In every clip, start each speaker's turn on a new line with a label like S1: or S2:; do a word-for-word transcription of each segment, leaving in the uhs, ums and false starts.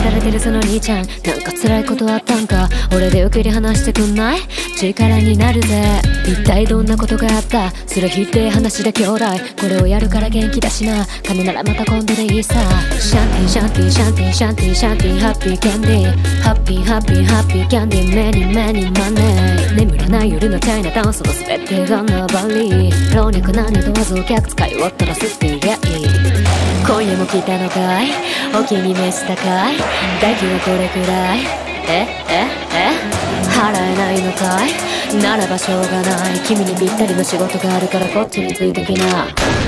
S1: だれてるその兄ちゃん、なんか辛いことあったんか。俺でよけり話してくんない？力になるぜ。一体どんなことがあった？それひでえ話で兄弟。これをやるから元気だしな。金ならまた今度でいいさ。シャンティーシャンティーシャンティーシャンティーシャンティーハッピーキャンディーハッピーハッピーハッピーキャンディーメニメニマネー。眠らない夜のチャイナタウン、その全てが縄張り。老若男女問わずお客使い終わったら吸っていりゃいい。今夜も来たのかい？お気に召したかい？代金はこれくらい？えええ払えないのかい？ならばしょうがない。君にぴったりの仕事があるからこっちについてきな。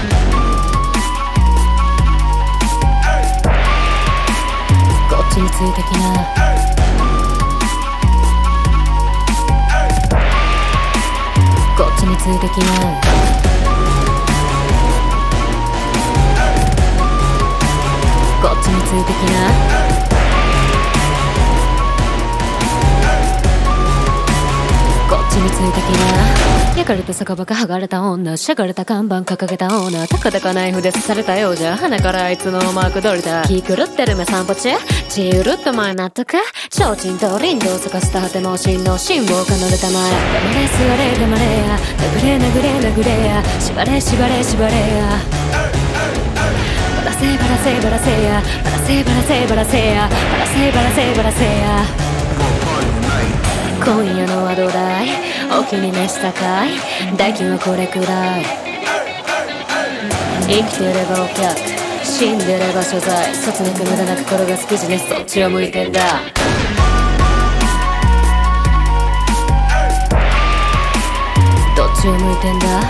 S1: こっちについてきな。こっちについてきな。こっちについてきな。こっちについてきな。焼かれた酒場か剥がれた女、しゃがれた看板掲げた女、たかだかナイフで刺されたようじゃ、鼻からあいつのマーク取りだ。気狂ってる目散歩中、血うるっと前納得。提灯と林道を咲かせた果ても真の辛抱か乗れたまえ。黙れ座れ黙れや、殴れ殴れ殴れや、縛れ縛れ縛れや。バラせバラせバラせや、バラせバラせバラせや、バラせバラせバラせや。今夜のはどうだい？お気に召したかい？代金はこれくらい。生きてればお客、死んでれば所在。そつなく無駄なく転がすビジネス、そっちを向いてんだ。どっちを向いてんだ？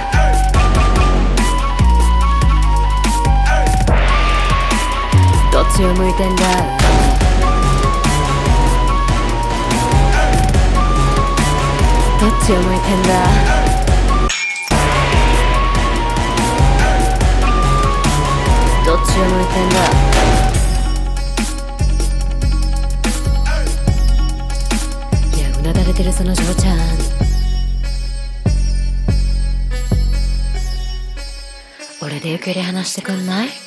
S1: どっちを向いてんだ？どっちを向いてんだ？どっちを向いてんだ？いや、うなだれてるその嬢ちゃん、俺でゆっくり話してくんない？